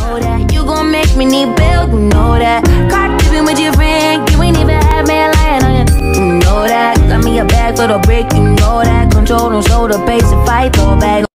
know that. You gon' make me need bail, you know that. Caught dipping with your friend, you ain't even have me lying on you know that. Got me a bag for the brick, you know that. Control, don't show the pace if I throw back.